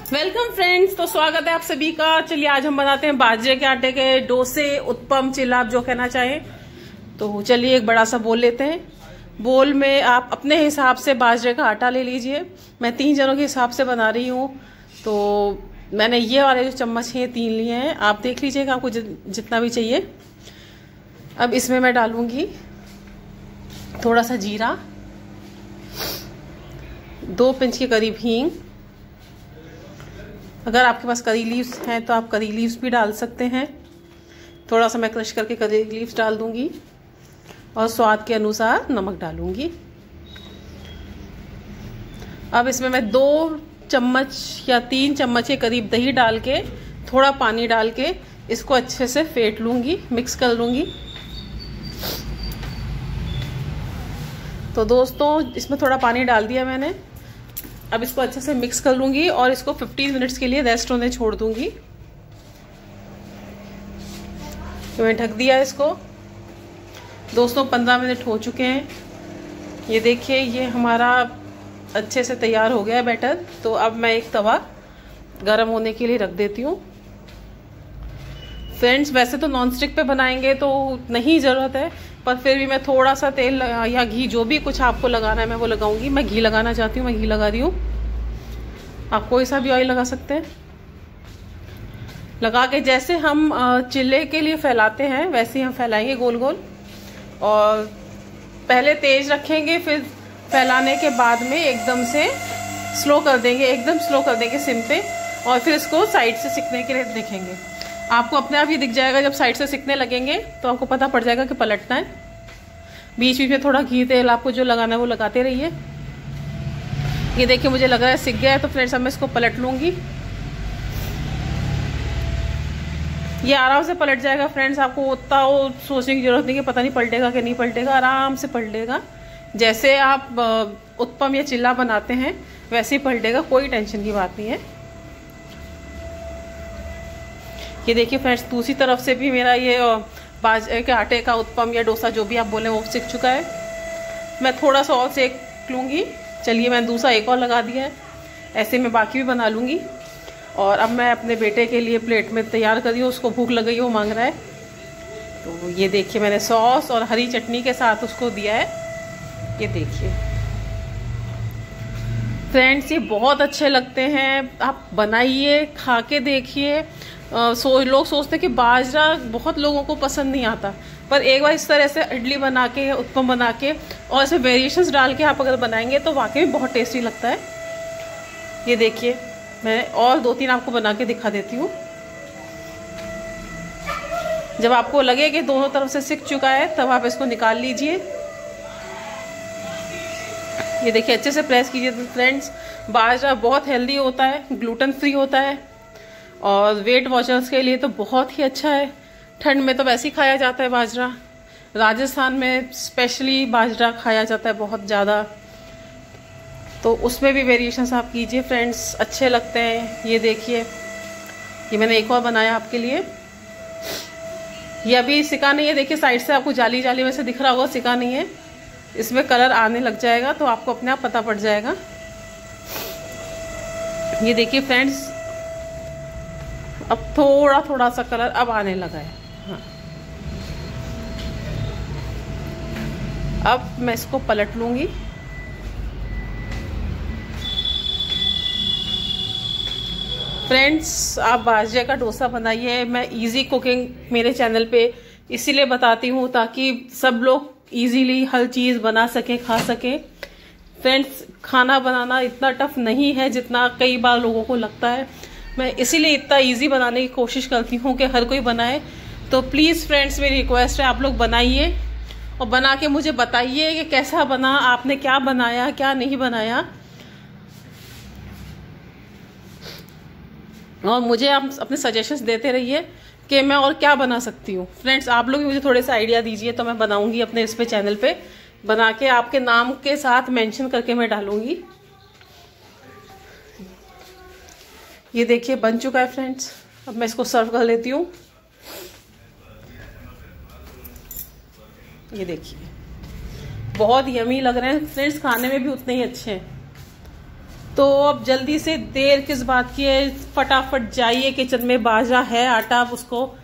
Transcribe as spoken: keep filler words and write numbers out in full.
Welcome friends, तो स्वागत है आप सभी का। चलिए आज हम बनाते हैं बाजरे के आटे के डोसे, उत्पम, चिल्ला, आप जो कहना चाहें। तो चलिए एक बड़ा सा बोल लेते हैं। बोल में आप अपने हिसाब से बाजरे का आटा ले लीजिए। मैं तीन जनों के हिसाब से बना रही हूँ, तो मैंने ये वाले जो चम्मच हैं तीन लिए हैं। आप देख लीजिएगा आपको जितना भी चाहिए। अब इसमें मैं डालूंगी थोड़ा सा जीरा, दो पिंच के करीब हींग। अगर आपके पास करी लीव्स हैं तो आप करी लीव्स भी डाल सकते हैं। थोड़ा सा मैं क्रश करके करी लीव्स डाल दूंगी और स्वाद के अनुसार नमक डालूंगी। अब इसमें मैं दो चम्मच या तीन चम्मच के करीब दही डाल के, थोड़ा पानी डाल के इसको अच्छे से फेंट लूंगी, मिक्स कर लूंगी। तो दोस्तों इसमें थोड़ा पानी डाल दिया मैंने। अब इसको अच्छे से मिक्स कर लूंगी और इसको पंद्रह मिनट्स के लिए रेस्ट होने छोड़ दूंगी। तो मैं ढक दिया इसको। दोस्तों पंद्रह मिनट हो चुके हैं। ये देखिए ये हमारा अच्छे से तैयार हो गया है बैटर। तो अब मैं एक तवा गरम होने के लिए रख देती हूँ। फ्रेंड्स वैसे तो नॉन स्टिक पे बनाएंगे तो नहीं ज़रूरत है, पर फिर भी मैं थोड़ा सा तेल या घी, जो भी कुछ आपको लगाना है मैं वो लगाऊंगी। मैं घी लगाना चाहती हूँ, मैं घी लगा रही हूँ। आप कोई सा भी ऑयल लगा सकते हैं। लगा के जैसे हम चिल्ले के लिए फैलाते हैं वैसे ही हम फैलाएंगे गोल गोल। और पहले तेज रखेंगे, फिर फैलाने के बाद में एकदम से स्लो कर देंगे, एकदम स्लो कर देंगे सिम पे। और फिर इसको साइड से सिकने के लिए देखेंगे। आपको अपने आप ही दिख जाएगा जब साइड से सिकने लगेंगे, तो आपको पता पड़ जाएगा कि पलटना है। बीच बीच में थोड़ा घी तेल आपको जो लगाना है वो लगाते रहिए। ये देखिए मुझे लग रहा है सिक गया है, तो फ्रेंड्स अब मैं इसको पलट लूंगी। ये आराम से पलट जाएगा फ्रेंड्स। आपको उतना वो सोचने की जरूरत नहीं कि पता नहीं पलटेगा कि नहीं पलटेगा। आराम से पलटेगा, जैसे आप उत्पम या चिल्ला बनाते हैं वैसे ही पलटेगा, कोई टेंशन की बात नहीं है। ये देखिए फ्रेंड्स दूसरी तरफ से भी मेरा ये बाजरे के आटे का उत्पम या डोसा जो भी आप बोले वो सिक चुका है। मैं थोड़ा सा और सेक लूँगी। चलिए मैं दूसरा एक और लगा दिया है। ऐसे मैं बाकी भी बना लूँगी। और अब मैं अपने बेटे के लिए प्लेट में तैयार कर रही हूँ। उसको भूख लग गई, वो मांग रहा है। तो ये देखिए मैंने सॉस और हरी चटनी के साथ उसको दिया है। ये देखिए फ्रेंड्स ये बहुत अच्छे लगते हैं। आप बनाइए, खा के देखिए। सो लोग सोचते हैं कि बाजरा बहुत लोगों को पसंद नहीं आता, पर एक बार इस तरह से इडली बना के, उत्पम बना के और इसमें वेरिएशंस डाल के आप अगर बनाएंगे तो वाकई में बहुत टेस्टी लगता है। ये देखिए मैं और दो तीन आपको बना के दिखा देती हूँ। जब आपको लगे कि दोनों तरफ से सिक चुका है तब आप इसको निकाल लीजिए। ये देखिए अच्छे से प्रेस कीजिए। फ्रेंड्स बाजरा बहुत हेल्दी होता है, ग्लूटेन फ्री होता है और वेट वॉचर्स के लिए तो बहुत ही अच्छा है। ठंड में तो वैसे ही खाया जाता है बाजरा। राजस्थान में स्पेशली बाजरा खाया जाता है बहुत ज़्यादा। तो उसमें भी वेरिएशंस आप कीजिए फ्रेंड्स, अच्छे लगते हैं। ये देखिए ये मैंने एक और बनाया आपके लिए। ये अभी सिका नहीं है। देखिए साइड से आपको जाली जाली में से दिख रहा होगा, सिका नहीं है। इसमें कलर आने लग जाएगा तो आपको अपने आप पता पड़ जाएगा। ये देखिए फ्रेंड्स अब थोड़ा थोड़ा सा कलर अब आने लगा है। हाँ अब मैं इसको पलट लूंगी। फ्रेंड्स आप बाजरे का डोसा बनाइए। मैं इजी कुकिंग मेरे चैनल पे इसीलिए बताती हूँ ताकि सब लोग इजीली हर चीज़ बना सके, खा सके। फ्रेंड्स खाना बनाना इतना टफ नहीं है जितना कई बार लोगों को लगता है। मैं इसीलिए इतना इजी बनाने की कोशिश करती हूँ कि हर कोई बनाए। तो प्लीज़ फ्रेंड्स मेरी रिक्वेस्ट है आप लोग बनाइए और बना के मुझे बताइए कि कैसा बना, आपने क्या बनाया क्या नहीं बनाया। और मुझे आप अपने सजेशंस देते रहिए कि मैं और क्या बना सकती हूँ। फ्रेंड्स आप लोग भी मुझे थोड़े से आइडिया दीजिए तो मैं बनाऊंगी अपने इस पे चैनल पे, बना के आपके नाम के साथ मेंशन करके मैं डालूंगी। ये देखिए बन चुका है फ्रेंड्स। अब मैं इसको सर्व कर लेती हूँ। ये देखिए बहुत यमी लग रहे हैं फ्रेंड्स, खाने में भी उतने ही अच्छे हैं। तो अब जल्दी से देर किस बात की है, फटाफट जाइए किचन में, बाजरा है आटा, आप उसको